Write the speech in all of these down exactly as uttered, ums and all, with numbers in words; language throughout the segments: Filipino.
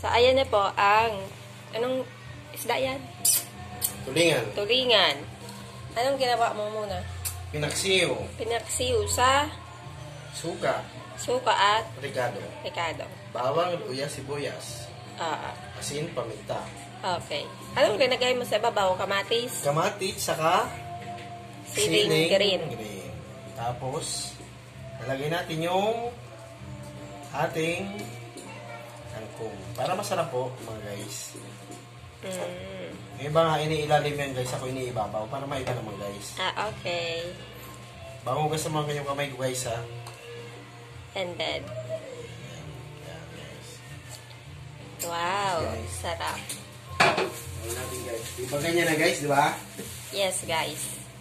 So, ayan na po ang, anong isda yan? Tulingan. Tulingan. Anong ginawa mo muna? Pinaksiw. Pinaksiw sa Suka. suka at Ricado. rekado. Bawang, luya, sibuyas. Ah, Asin, paminta. okay. Anong linagay mo sa babaw? Kamatis? Kamatis, saka Siling green. green. Tapos, nalagay natin yung ating kangkong. Para masarap po, mga guys. Mm. Yung iba nga iniilalim yan, guys. Ako iniibabaw. Para maiba naman, guys. Ah, okay. Bago guys sa mga kanyang kamay ko, guys, ha. And then, Yan, yan, guys. wow, Guys. sarap. Ayan natin, guys. Diba ganyan na, guys, di ba? Yes, guys.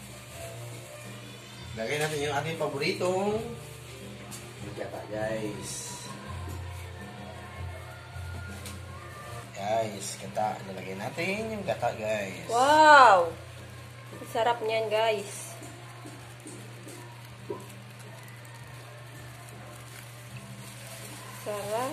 Lagay natin yung ating paboritong gata, guys. Guys, gata. Lalagay natin yung gata, guys. Wow! Ang sarap niyan, guys. Sarap.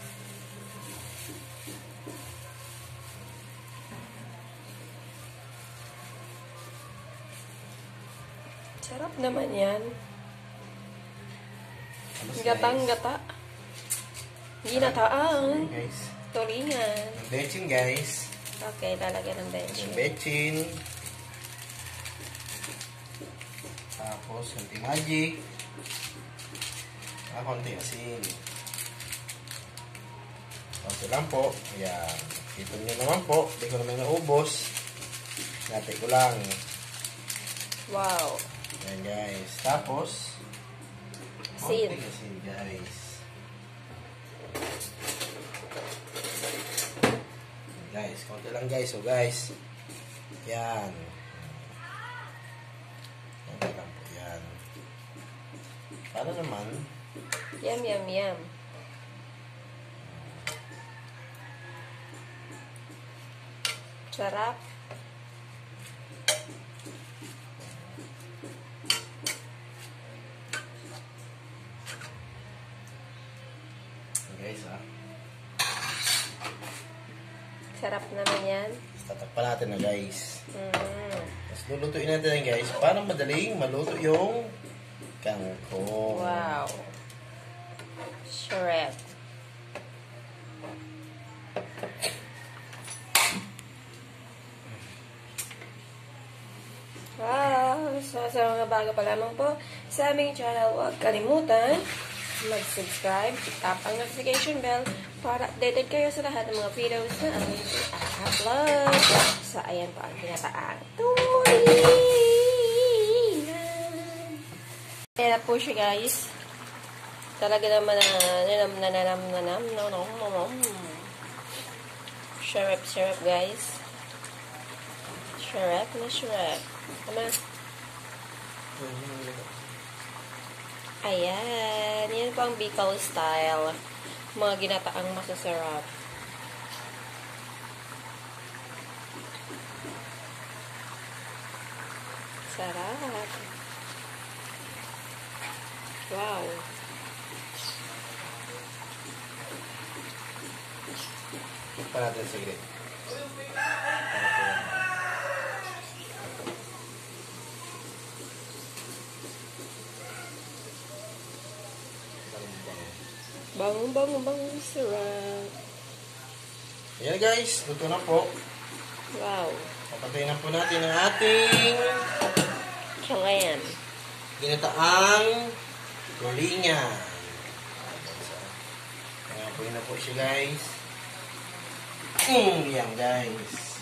Sarap naman yan. Tapos, Gatang-gata. guys. Ginataan. Guys. Tulingan. Ang betchin, guys. Okay, lalagyan ng bench. Yung betchin. Tapos, konti magic. Ah, konti asin. Konti lang po. Ayan. Ito nyo naman po. Hindi ko naman naubos. Natin ko lang. Wow. Ayan, guys. Tapos, Asin. konti asin, guys. Guys, konti lang, guys. So, guys. Yan. Konti lang po. Yan. Para naman, Yum, yum, yum. Sarap. guys, ha. Sarap naman yan. Tatakpan natin na, guys. Mm. Tapos lulutuin natin yan, guys. Para madaling maluto yung kangkong. Wow. Shred. Wow. So, sa mga bago pa lamang po sa aming channel, huwag kalimutan mag-subscribe, tap ang notification bell para updated kayo sa lahat ng mga videos na aming i-upload. So, ayan po ang tinataang tulingan. Ayan na po siya, guys. Talaga naman na nanam nanam nanam no no no no. Syrup syrup, guys. Syrup na syrup. Tama. Ayan. Yan po ang Bicol style. Mga ginataang masasarap. Sarap. Wow. Pa natin saglit. Bango, bango, bango, sarap. Ayan, guys. Luto na po. Wow. Papatayin na po natin ang ating Chilean. ginataang tulingan. Ayan po, yun na po siya, guys. Mm, yan, guys.